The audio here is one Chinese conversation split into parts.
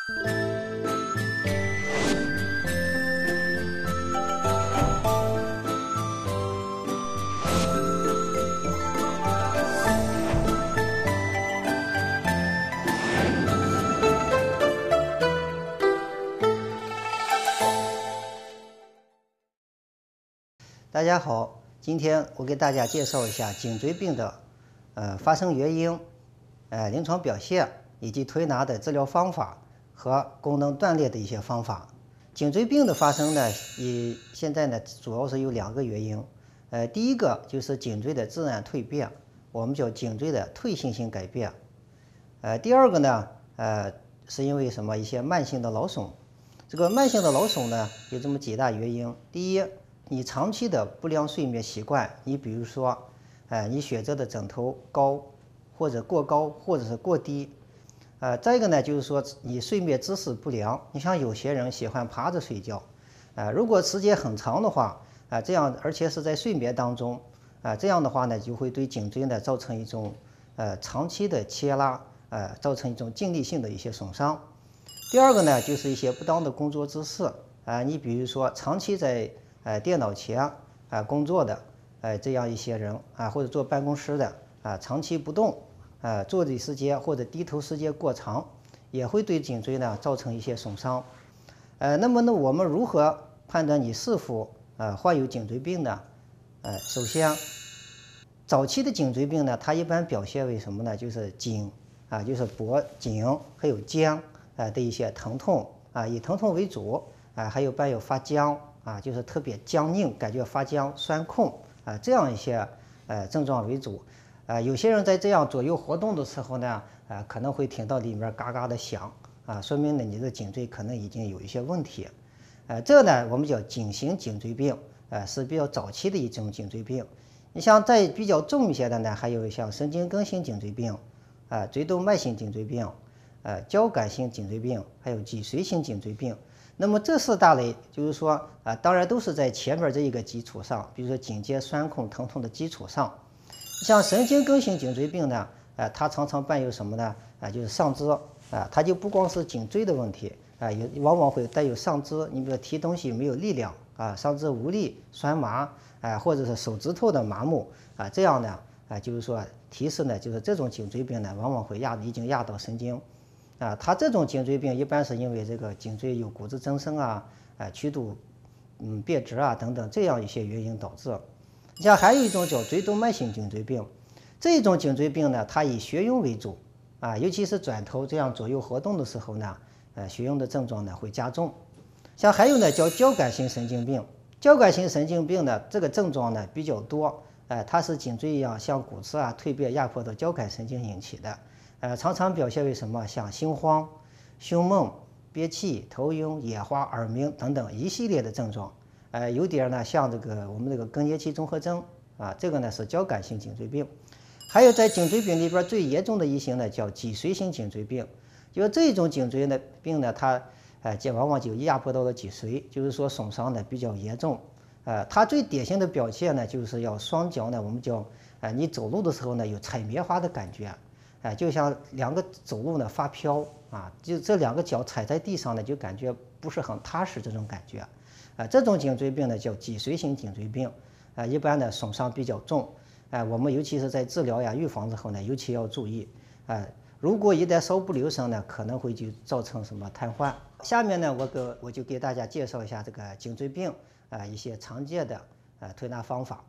大家好，今天我给大家介绍一下颈椎病的发生原因、临床表现以及推拿的治疗方法和功能断裂的一些方法。颈椎病的发生呢，现在呢主要是有2个原因。第一个就是颈椎的自然蜕变，我们叫颈椎的退行性改变。第二个呢，是因为什么？一些慢性的劳损。这个慢性的劳损呢，有这么几大原因。第一，你长期的不良睡眠习惯，你比如说，你选择的枕头高，或者过高，或者是过低。再一个呢，就是说你睡眠姿势不良。你像有些人喜欢趴着睡觉，如果时间很长的话，这样而且是在睡眠当中，这样的话呢，就会对颈椎呢造成一种长期的牵拉，造成一种静力性的一些损伤。第二个呢，就是一些不当的工作姿势，你比如说长期在电脑前工作的这样一些人或者坐办公室的长期不动，坐的时间或者低头时间过长，也会对颈椎呢造成一些损伤。那么呢，我们如何判断你是否患有颈椎病呢？首先，早期的颈椎病呢，它一般表现为什么呢？就是颈就是颈还有肩的一些疼痛以疼痛为主还有伴有发僵就是特别僵硬，感觉发僵、酸痛这样一些症状为主。有些人在这样左右活动的时候呢，可能会听到里面嘎嘎的响说明呢你的颈椎可能已经有一些问题。这呢我们叫颈型颈椎病，是比较早期的一种颈椎病。你像再比较重一些的呢，还有像神经根型颈椎病、椎动脉型颈椎病、交感型颈椎病，还有脊髓型颈椎病。那么这4大类，就是说当然都是在前面这一个基础上，比如说颈肩酸痛疼痛的基础上。像神经根型颈椎病呢，它常常伴有什么呢？就是上肢它就不光是颈椎的问题也往往会带有上肢，你比如提东西没有力量上肢无力、酸麻或者是手指头的麻木这样呢就是说提示呢，就是这种颈椎病呢，往往会已经压到神经。它这种颈椎病一般是因为这个颈椎有骨质增生曲度变直等等这样一些原因导致。像还有一种叫椎动脉型颈椎病，这种颈椎病呢，它以眩晕为主尤其是转头这样左右活动的时候呢，眩晕的症状呢会加重。像还有呢叫交感型神经病，交感型神经病呢这个症状呢比较多，它是颈椎像骨刺蜕变压迫到交感神经引起的。常常表现为什么？像心慌、胸闷、憋气、头晕、眼花、耳鸣等等一系列的症状。有点呢像我们这个更年期综合征这个呢是交感型颈椎病。还有在颈椎病里边最严重的一型呢叫脊髓型颈椎病，就是这种颈椎的病呢，它往往就压迫到了脊髓，就是说损伤呢比较严重。它最典型的表现呢就是要双脚呢，我们叫你走路的时候呢有踩棉花的感觉。就像2个走路呢发飘就这2个脚踩在地上呢，就感觉不是很踏实这种感觉这种颈椎病呢叫脊髓型颈椎病一般呢损伤比较重我们尤其是在治疗预防之后呢，尤其要注意如果一旦稍不留神呢，可能会就造成什么瘫痪。下面呢我就给大家介绍一下这个颈椎病一些常见的推拿方法。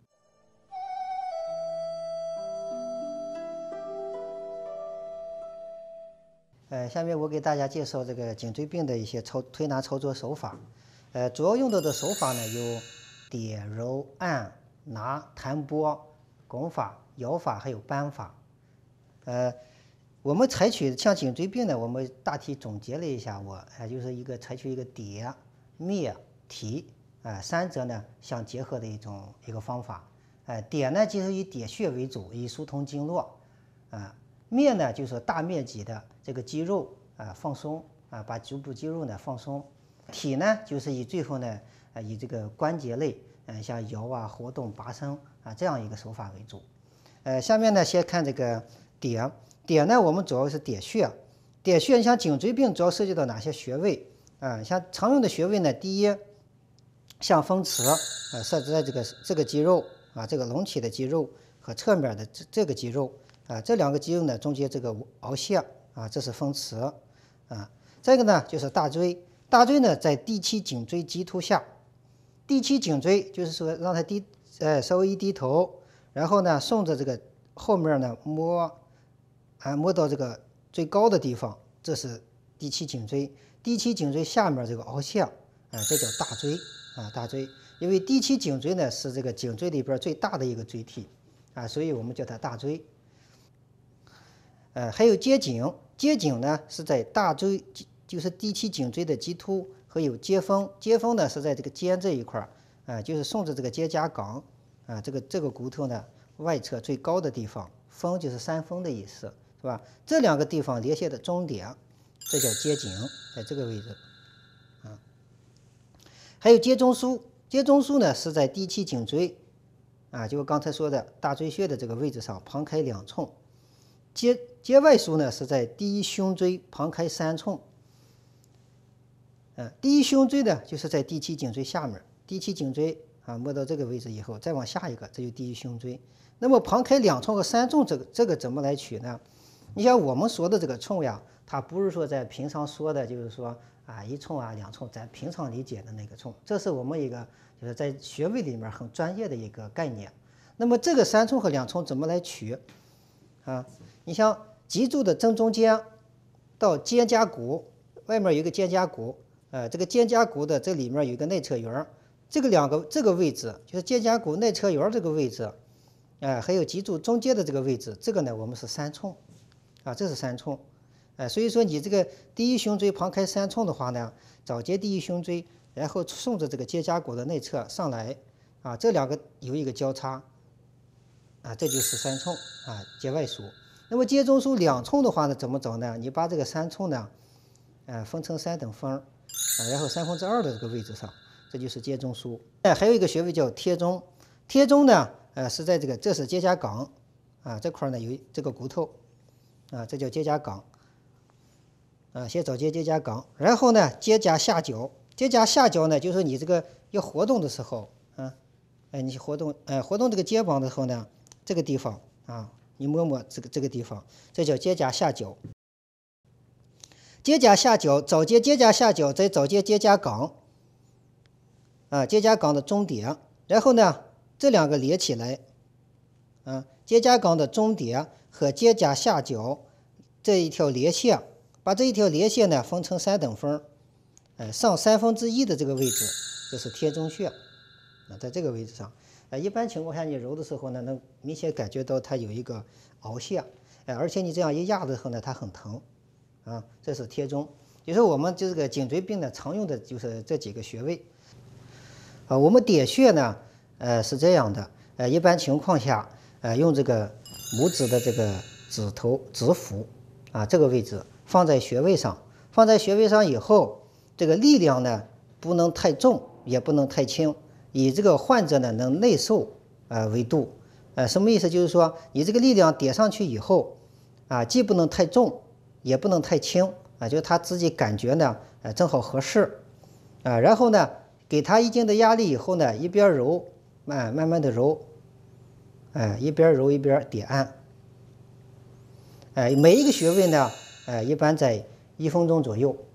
下面我给大家介绍这个颈椎病的一些推拿操作手法。主要用到的手法呢有点、揉、按、拿、弹拨、拱法、摇法，还有扳法。我们采取像颈椎病呢，我们大体总结了一下，就是采取一个点、灭、提3者呢相结合的一个方法。点呢就是以点穴为主，以疏通经络。灭呢就是大面积的这个肌肉放松把足部肌肉呢放松。提呢就是最后呢以这个关节类像摇活动、拔伸这样一个手法为主。下面呢先看这个点呢我们主要是点穴。 点穴，你像颈椎病主要涉及到哪些穴位啊？像常用的穴位呢，第一，像风池，设置在这个肌肉啊，这个隆起的肌肉和侧面的这个肌肉啊，这两个肌肉呢中间这个凹陷啊，这是风池啊。这个呢就是大椎，大椎呢在第七颈椎棘突下，第七颈椎就是说让它稍微一低头，然后呢顺着这个后面呢摸到这个最高的地方，这是第七颈椎。第七颈椎下面这个凹陷这叫大椎啊，大椎。因为第七颈椎呢是这个颈椎里边最大的一个椎体啊，所以我们叫它大椎。还有接颈，接颈呢是在大椎，就是第七颈椎的棘突和有接缝，接缝呢是在这个肩这一块就是顺着这个肩胛冈这个骨头呢外侧最高的地方，缝就是山峰的意思，是吧？这两个地方连线的中点，这叫接颈，在这个位置啊。还有接中枢，接中枢呢是在第七颈椎就刚才说的大椎穴的这个位置上旁开2寸。接外枢呢是在第一胸椎旁开3寸。第一胸椎呢就是在第七颈椎下面，第七颈椎摸到这个位置以后，再往下一个，这就第一胸椎。那么旁开2寸和3寸，这个怎么来取呢？你像我们说的这个寸呀，它不是说在平常说的，就是说1寸2寸，咱平常理解的那个寸，这是我们一个就是在穴位里面很专业的一个概念。那么这个3寸和2寸怎么来取你像脊柱的正中间到肩胛骨外面有一个肩胛骨，这个肩胛骨的这里面有一个内侧缘，这个位置就是肩胛骨内侧缘这个位置，还有脊柱中间的这个位置，这个呢我们是3寸这是3寸，所以说你这个第一胸椎旁开3寸的话呢，早接第一胸椎，然后顺着这个肩胛骨的内侧上来这两个有一个交叉这就是3寸接外枢。那么接中枢2寸的话呢，怎么找呢？你把这个3寸呢，分成3等分然后2/3的这个位置上，这就是接中枢。还有一个穴位叫贴中，贴中呢，是在这是肩胛冈这块呢有这个骨头这叫肩胛冈先找接肩胛冈，然后呢肩胛下角，肩胛下角呢就是你这个要活动的时候你活动这个肩膀的时候呢，这个地方你摸摸这个地方，这叫肩胛下角。肩胛下角找接肩胛下角，再找接肩胛冈肩胛冈的中点，然后呢这两个连起来肩胛冈的中点和肩胛下角这一条连线，把这一条连线呢分成3等分上1/3的这个位置，这是贴中穴在这个位置上一般情况下你揉的时候呢，能明显感觉到它有一个凹陷而且你这样一压的时候呢，它很疼这是贴中。就是我们这个颈椎病呢常用的就是这几个穴位我们点穴呢是这样的一般情况下用这个拇指的这个指腹这个位置放在穴位上，放在穴位上以后，这个力量呢不能太重也不能太轻，以这个患者呢能内受为度什么意思？就是说你这个力量点上去以后既不能太重也不能太轻就是他自己感觉呢正好合适然后呢给他一定的压力以后呢，一边揉慢慢的揉一边揉一边点按每一个穴位呢一般在1分钟左右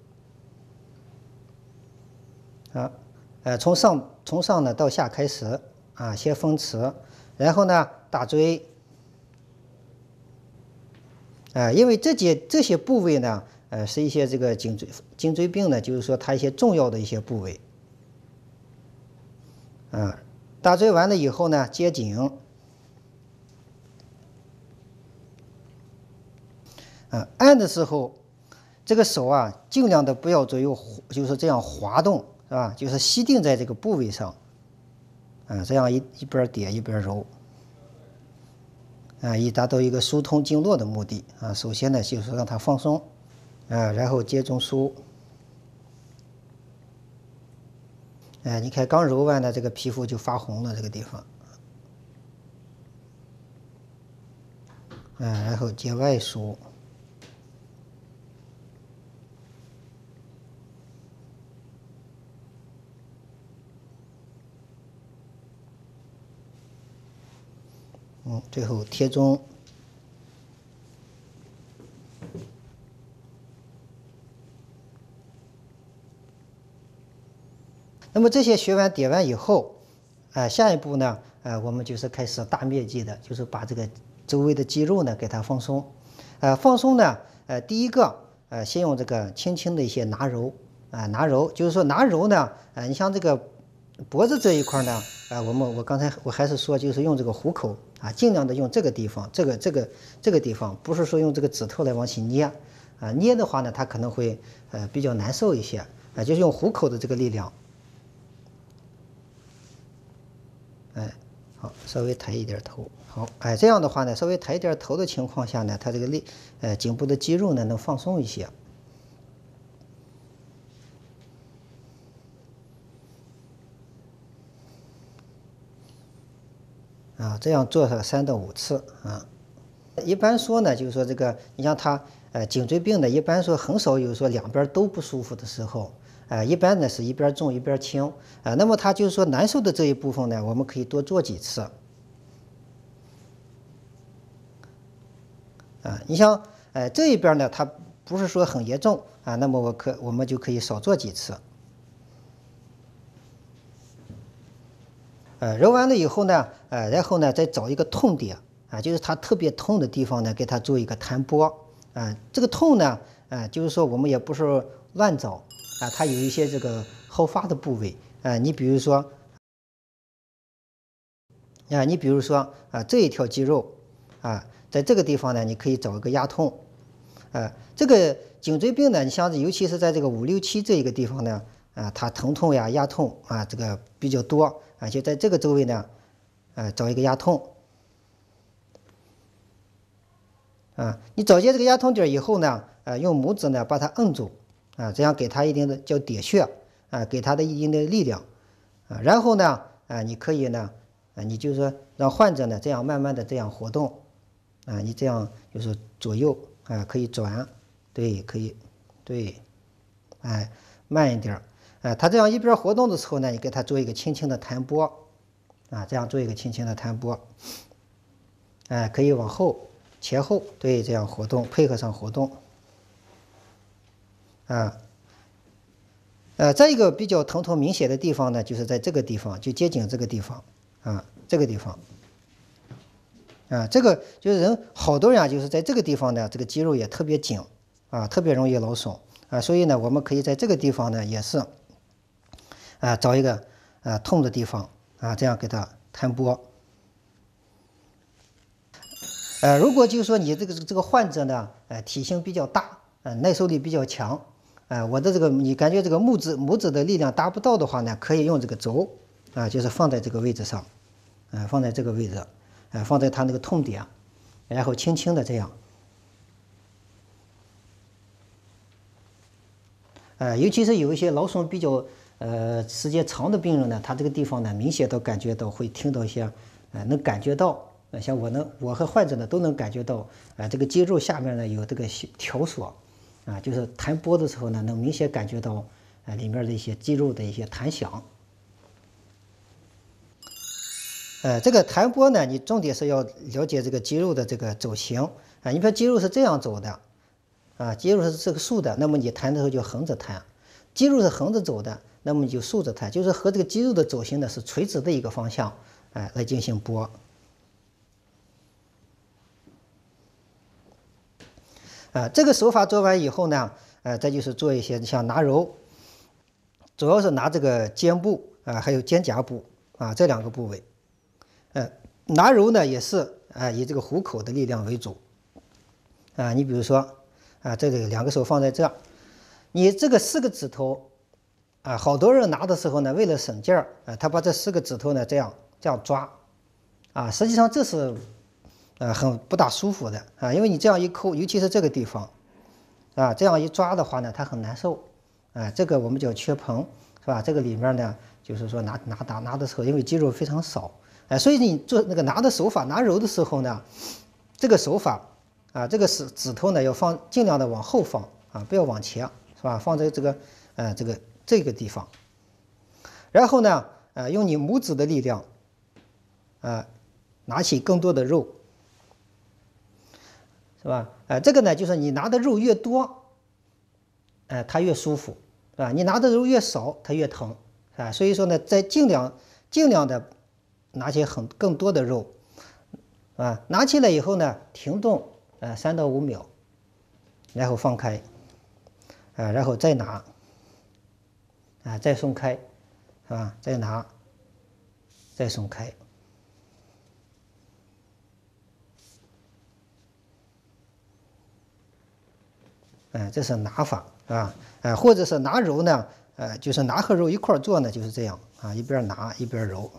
从上呢到下开始先风池，然后呢大椎因为这些部位呢是一些这个颈椎病呢，就是说它一些重要的一些部位大椎完了以后呢，接颈按的时候，这个手尽量的不要左右，就是这样滑动，是吧？就是吸定在这个部位上，这样一边点一边揉，以达到一个疏通经络的目的首先呢，就是让它放松，然后接中枢，你看刚揉完的这个皮肤就发红了，这个地方，然后接外枢。 最后贴中。那么这些学完点完以后，下一步呢，我们就是开始大面积的，就是把这个周围的肌肉呢给它放松。放松呢，第一个，先用这个轻轻的一些拿揉，拿揉，就是说拿揉呢，你像这个脖子这一块呢，我刚才我还是说，就是用这个虎口尽量的用这个地方，这个地方，不是说用这个指头来往起捏，捏的话呢，它可能会比较难受一些，就是用虎口的这个力量。好，稍微抬一点头。好，这样的话呢，稍微抬一点头的情况下呢，它这个颈部的肌肉呢能放松一些。这样做上3到5次一般说呢，就是说这个，你像他颈椎病的，一般说很少有说两边都不舒服的时候。一般呢是一边重一边轻那么他就是说难受的这一部分呢，我们可以多做几次你像这一边呢，它不是说很严重那么我们就可以少做几次揉完了以后呢然后呢再找一个痛点就是它特别痛的地方呢，给它做一个弹拨这个痛呢就是说我们也不是乱找它有一些这个好发的部位你比如说这一条肌肉在这个地方呢，你可以找一个压痛这个颈椎病呢，你像尤其是在这个5、6、7这一个地方呢它疼痛呀、压痛这个比较多就在这个周围呢找一个压痛你找见这个压痛点以后呢用拇指呢把它摁住这样给它一定的叫点穴给它的一定的力量然后呢你可以呢你就是说让患者呢这样慢慢的这样活动你这样就是左右可以转对可以对慢一点他这样一边活动的时候呢，你给他做一个轻轻的弹拨这样做一个轻轻的弹拨可以往后前后对这样活动配合上活动再一个比较疼痛明显的地方呢，就是在这个地方，就接颈这个地方这个地方这个就是好多人就是在这个地方呢，这个肌肉也特别紧特别容易劳损所以呢，我们可以在这个地方呢，也是找一个痛的地方这样给它弹拨如果就是说你这个患者呢体型比较大耐受力比较强我的这个你感觉这个拇指的力量达不到的话呢，可以用这个轴就是放在这个位置上放在这个位置放在它那个痛点然后轻轻的这样尤其是有一些劳损比较时间长的病人呢，他这个地方呢明显的感觉到会听到一些能感觉到像我和患者呢都能感觉到这个肌肉下面呢有这个条索就是弹拨的时候呢能明显感觉到里面的一些肌肉的一些弹响这个弹拨呢，你重点是要了解这个肌肉的这个走形你比如肌肉是这样走的肌肉是这个竖的，那么你弹的时候就横着弹；肌肉是横着走的，那么你就竖着弹，就是和这个肌肉的走形呢是垂直的一个方向来进行拨这个手法做完以后呢再就是做一些像拿揉，主要是拿这个肩部还有肩胛部这2个部位拿揉呢也是以这个虎口的力量为主你比如说这个2个手放在这儿，你这个4个指头好多人拿的时候呢，为了省劲儿他把这4个指头呢这样抓实际上这是很不大舒服的因为你这样一抠，尤其是这个地方这样一抓的话呢，它很难受这个我们叫缺盆是吧？这个里面呢，就是说拿的时候，因为肌肉非常少所以你做那个拿的手法，拿揉的时候呢，这个手法这个指头呢要尽量的往后放不要往前是吧？放在这个地方，然后呢用你拇指的力量拿起更多的肉，是吧？这个呢，就是你拿的肉越多，它越舒服，是吧？你拿的肉越少，它越疼，啊，所以说呢，尽量的拿起更多的肉，啊，拿起来以后呢，停动3到5秒，然后放开，然后再拿，再松开，是吧？再拿，再松开。这是拿法啊，或者是拿揉呢，就是拿和揉一块做呢，就是这样啊，一边拿一边揉。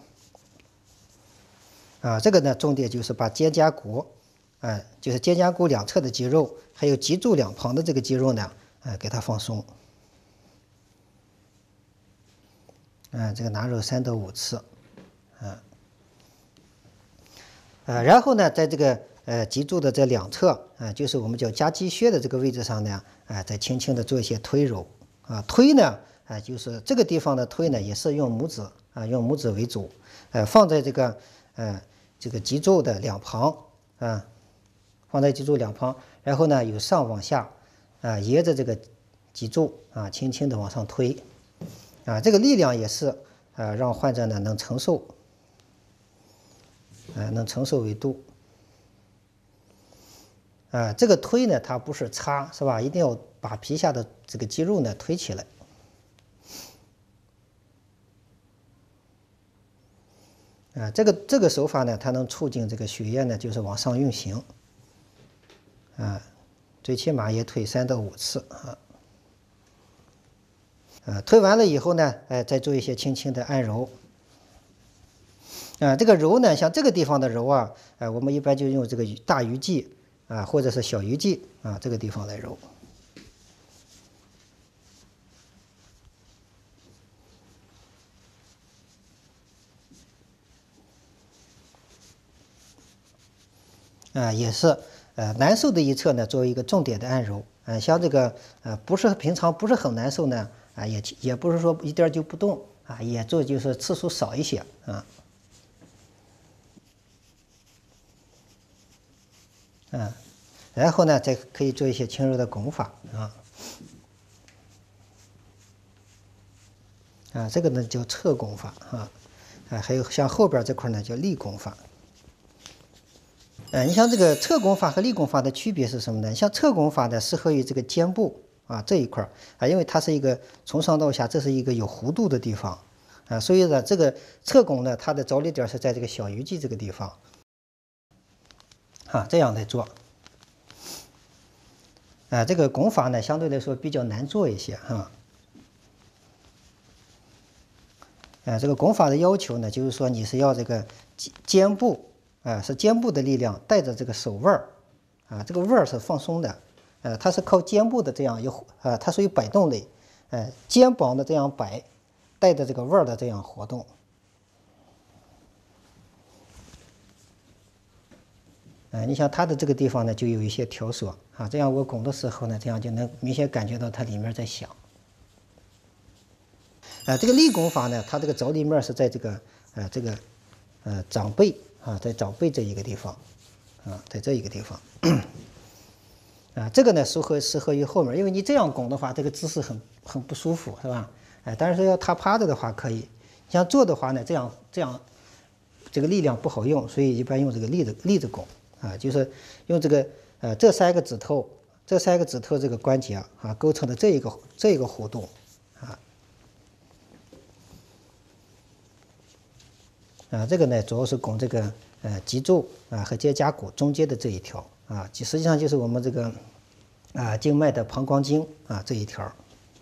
这个呢，重点就是把肩胛骨，就是肩胛骨两侧的肌肉，还有脊柱两旁的这个肌肉呢，给它放松。这个拿揉3到5次，然后呢，在这个脊柱的这两侧，就是我们叫夹脊穴的这个位置上呢，再轻轻的做一些推揉，推呢，就是这个地方的推呢，也是用拇指，用拇指为主，放在这个脊柱的两旁，放在脊柱两旁，然后呢，由上往下，沿着这个脊柱轻轻的往上推，这个力量也是让患者呢能承受，能承受为度。这个推呢，它不是擦，是吧？一定要把皮下的这个肌肉呢推起来。这个手法呢，它能促进这个血液呢，就是往上运行。最起码也推3到5次推完了以后呢，再做一些轻轻的按揉。这个揉呢，像这个地方的揉啊，我们一般就用这个大鱼际或者是小鱼际这个地方来揉。也是难受的一侧呢，作为一个重点的按揉。像这个平常不是很难受呢，也不是说一点就不动也做就是次数少一些然后呢，再可以做一些轻柔的拱法这个呢叫侧拱法还有像后边这块呢叫立拱法。你像这个侧拱法和立拱法的区别是什么呢？像侧拱法呢，适合于这个肩部这一块因为它是一个从上到下，这是一个有弧度的地方所以呢，这个侧拱呢，它的着力点是在这个小鱼际这个地方这样来做。这个拱法呢，相对来说比较难做一些这个拱法的要求呢，就是说你是要这个肩部是肩部的力量带着这个手腕这个腕是放松的它是靠肩部的这样它属于摆动类肩膀的这样摆，带着这个腕的这样活动你像它的这个地方呢，就有一些条索这样我拱的时候呢，这样就能明显感觉到它里面在响。这个立拱法呢，它这个着力面是在这个掌背在掌背这一个地方在这一个地方这个呢适合于后面，因为你这样拱的话，这个姿势很不舒服，是吧？但是要他趴着的话可以，像坐的话呢，这样这个力量不好用，所以一般用这个立着拱就是用这个这3个指头这个关节构成的这一个弧度这个呢主要是拱这个脊柱和肩胛骨中间的这一条实际上就是我们这个经脉的膀胱经这一条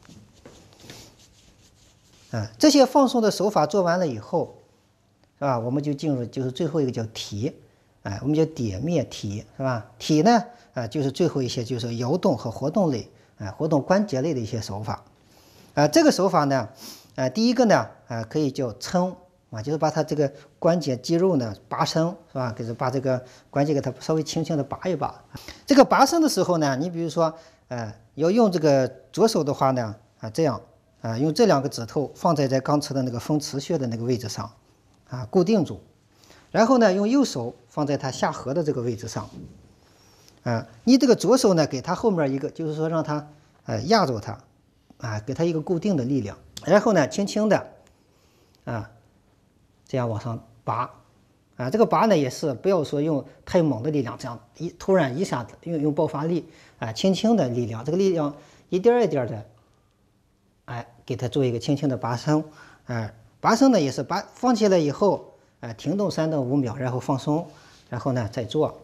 这些放松的手法做完了以后我们就进入就是最后一个叫提我们叫点面提是吧？提呢就是最后一些就是摇动和活动类活动关节类的一些手法这个手法呢第一个呢可以叫撑就是把它这个关节肌肉呢拔伸是吧？就是把这个关节给它稍微轻轻的拔一拔。这个拔伸的时候呢，你比如说要用这个左手的话呢这样用这2个指头放在刚才的那个风池穴的那个位置上固定住。 然后呢，用右手放在它下颌的这个位置上，你这个左手呢，给它后面一个，就是说让它压住它，给它一个固定的力量，然后呢，轻轻的这样往上拔，这个拔呢也是不要说用太猛的力量，这样突然一下子用爆发力，轻轻的力量，这个力量一点一点的，给它做一个轻轻的拔升，拔升呢也是放起来以后，停动3到5秒，然后放松，然后呢再做。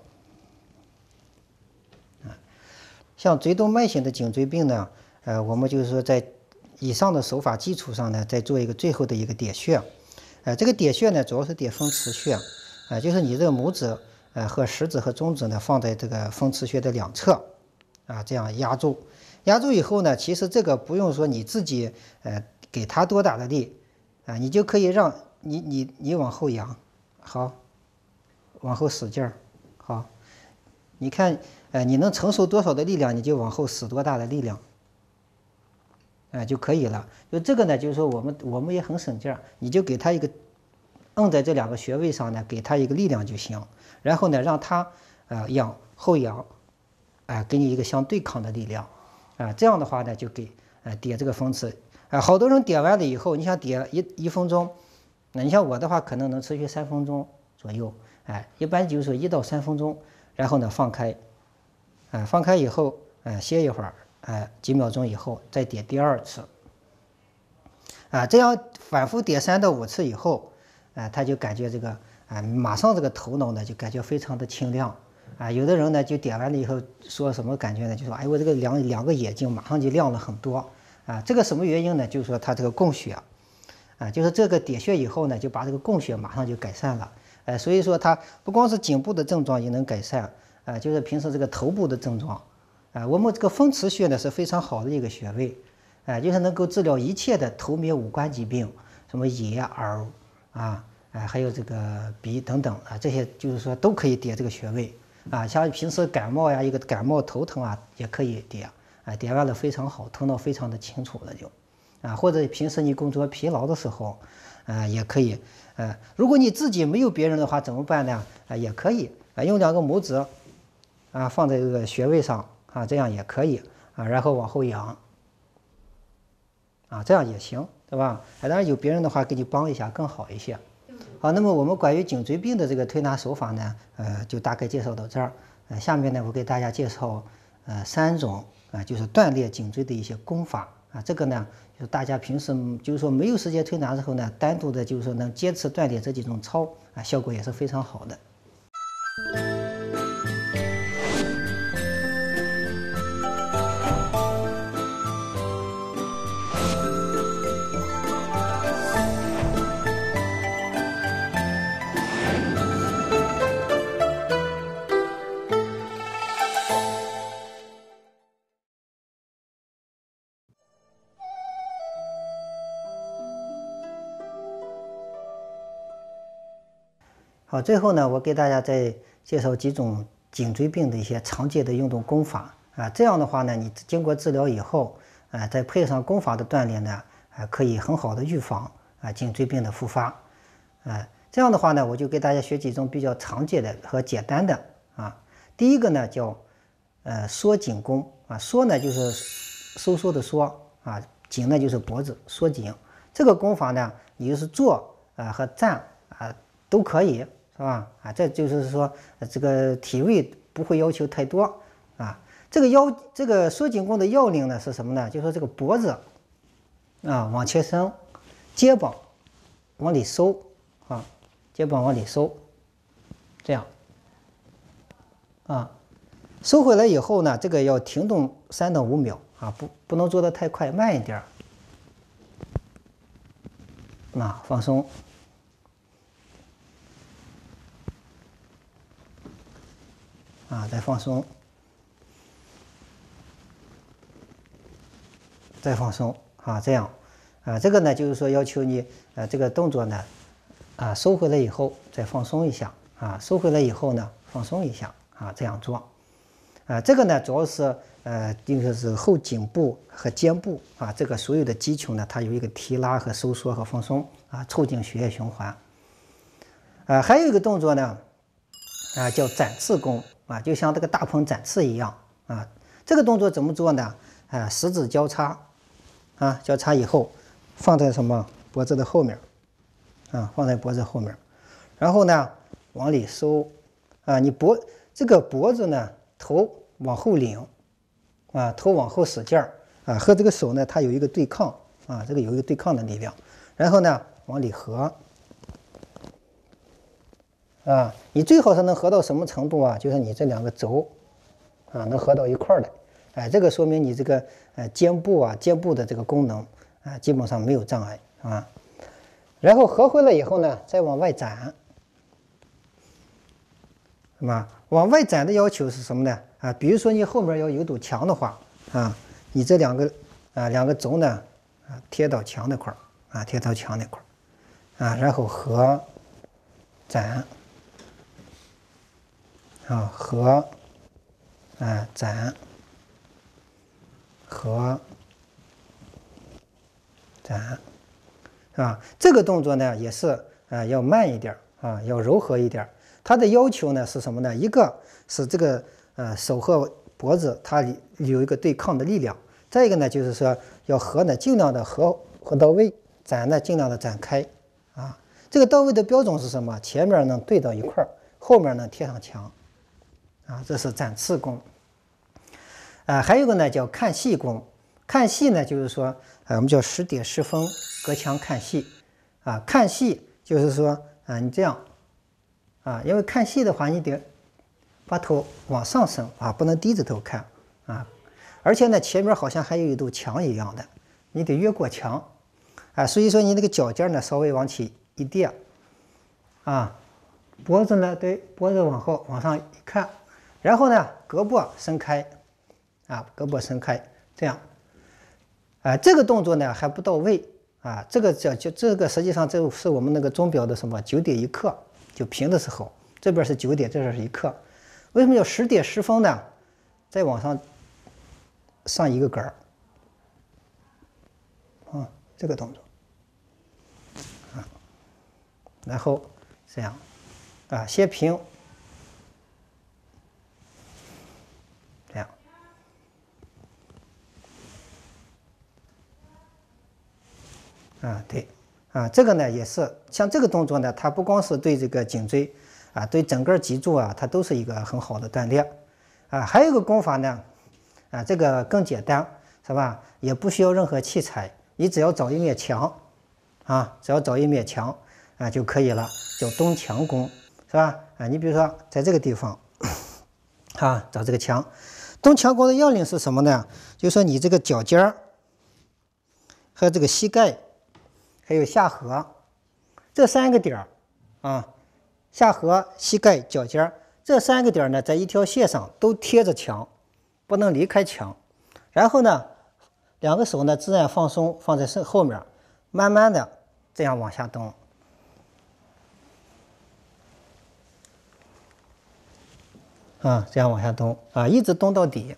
像椎动脉型的颈椎病呢，我们就是说在以上的手法基础上呢，再做一个最后的一个点穴。这个点穴呢，主要是点风池穴，就是你这个拇指和食指和中指呢放在这个风池穴的两侧，这样压住。压住以后呢，其实这个不用说你自己给它多大的力，你就可以让你往后仰，好，往后使劲儿，好，你看你能承受多少的力量，你就往后使多大的力量，就可以了。就这个呢，就是说我们也很省劲儿，你就给它一个摁在这2个穴位上呢，给它一个力量就行。然后呢，让它后仰，给你一个相对抗的力量，这样的话呢，就给点这个风池。好多人点完了以后，你想点1分钟，那你像我的话，可能能持续3分钟左右，一般就是说1到3分钟，然后呢放开，放开以后，歇一会儿，几秒钟以后再点第2次，这样反复点3到5次以后，他就感觉这个马上这个头脑呢就感觉非常的清亮，有的人呢就点完了以后说什么感觉呢？就说我这个两个眼睛马上就亮了很多，这个什么原因呢？就是说他这个供血，就是这个点穴以后呢，就把这个供血马上就改善了，所以说它不光是颈部的症状也能改善，就是平时这个头部的症状，我们这个风池穴呢是非常好的一个穴位，就是能够治疗一切的头面五官疾病，什么眼耳还有这个鼻等等这些就是说都可以点这个穴位，像平时感冒呀，一个感冒头疼也可以点，点完了非常好，头脑非常的清楚了就，或者平时你工作疲劳的时候，也可以，如果你自己没有别人的话怎么办呢？也可以用2个拇指放在这个穴位上这样也可以然后往后仰这样也行，对吧？当然有别人的话给你帮一下更好一些。好，那么我们关于颈椎病的这个推拿手法呢，就大概介绍到这儿。下面呢，我给大家介绍3种就是锻炼颈椎的一些功法这个呢，就是大家平时就是说没有时间推拿之后呢，单独的就是说能坚持锻炼这几种操效果也是非常好的。好，最后呢，我给大家再介绍几种颈椎病的一些常见的运动功法这样的话呢，你经过治疗以后再配上功法的锻炼呢，可以很好的预防颈椎病的复发这样的话呢，我就给大家学几种比较常见的和简单的第一个呢叫缩颈功缩呢就是收缩的缩颈呢就是脖子，缩颈。这个功法呢，你就是坐和站都可以，是吧？这就是说这个体位不会要求太多这个缩颈功的要领呢是什么呢？就是说这个脖子往前伸，肩膀往里收肩膀往里收，这样收回来以后呢，这个要停动3到5秒不能做得太快，慢一点放松再放松，再放松这样这个呢就是说要求你这个动作呢收回来以后再放松一下收回来以后呢放松一下这样做这个呢主要是就是后颈部和肩部这个所有的肌群呢，它有一个提拉和收缩和放松促进血液循环还有一个动作呢，叫展翅功就像这个大鹏展翅一样这个动作怎么做呢？十指交叉交叉以后放在什么脖子的后面放在脖子后面，然后呢往里收你这个脖子呢头往后领头往后使劲和这个手呢它有一个对抗这个有一个对抗的力量，然后呢往里合你最好是能合到什么程度就是你这两个轴能合到一块儿来，这个说明你这个肩部的这个功能基本上没有障碍然后合回来以后呢，再往外展，是吧？往外展的要求是什么呢？比如说你后面要有堵墙的话你这两个轴呢贴到墙那块儿贴到墙那块儿然后合展合展合展这个动作呢也是要慢一点要柔和一点。它的要求呢是什么呢？一个是这个手和脖子它有一个对抗的力量，再一个呢就是说要合呢尽量的合到位，展呢尽量的展开这个到位的标准是什么？前面呢对到一块儿，后面呢贴上墙这是展翅功还有一个呢叫看戏功。看戏呢就是说我们叫时点时分，隔墙看戏看戏就是说你这样因为看戏的话你得把头往上升不能低着头看而且呢前面好像还有一堵墙一样的，你得越过墙所以说你那个脚尖呢稍微往起一垫脖子呢对脖子往后往上一看，然后呢胳膊伸开胳膊伸开这样这个动作呢还不到位这个这个实际上这是我们那个钟表的什么9点1刻就平的时候，这边是9点，这边是1刻。为什么叫10点10分呢？再往上一个杆这个动作然后这样先平这样对这个呢也是像这个动作呢，它不光是对这个颈椎对整个脊柱它都是一个很好的锻炼还有一个功法呢这个更简单是吧？也不需要任何器材，你只要找一面墙只要找一面墙就可以了，叫东墙功是吧？你比如说在这个地方找这个墙，东墙功的要领是什么呢？就是说你这个脚尖和这个膝盖还有下颌这3个点下颌、膝盖、脚尖这3个点呢，在一条线上都贴着墙，不能离开墙。然后呢，两个手呢自然放松，放在后面，慢慢的这样往下蹬这样往下蹬一直蹬到底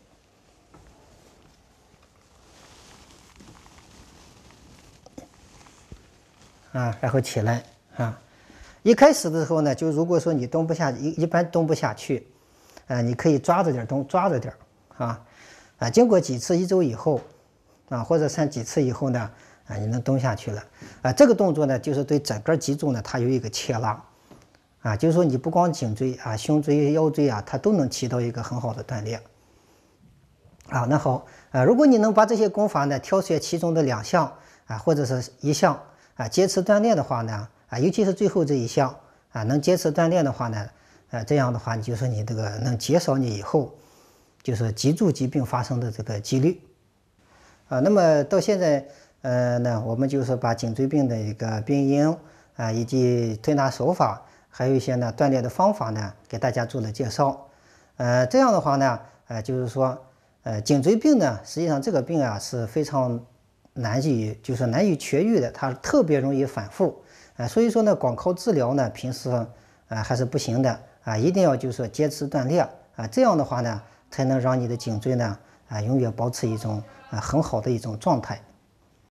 然后起来一开始的时候呢，就如果说你蹬不下，一般蹬不下去你可以抓着点蹬，抓着点经过几次1周以后或者3几次以后呢你能蹬下去了这个动作呢就是对整个脊柱呢它有一个切拉就是说你不光颈椎胸椎、腰椎它都能起到一个很好的锻炼那好如果你能把这些功法呢挑选其中的2项或者是1项坚持锻炼的话呢尤其是最后这一项能坚持锻炼的话呢这样的话就说你这个能减少你以后就是脊柱疾病发生的这个几率那么到现在呢我们就是把颈椎病的一个病因以及推拿手法，还有一些呢锻炼的方法呢给大家做了介绍这样的话呢就是说颈椎病呢实际上这个病是非常难以痊愈的，它特别容易反复所以说呢光靠治疗呢平时还是不行的一定要就是说坚持锻炼这样的话呢才能让你的颈椎呢永远保持一种很好的一种状态。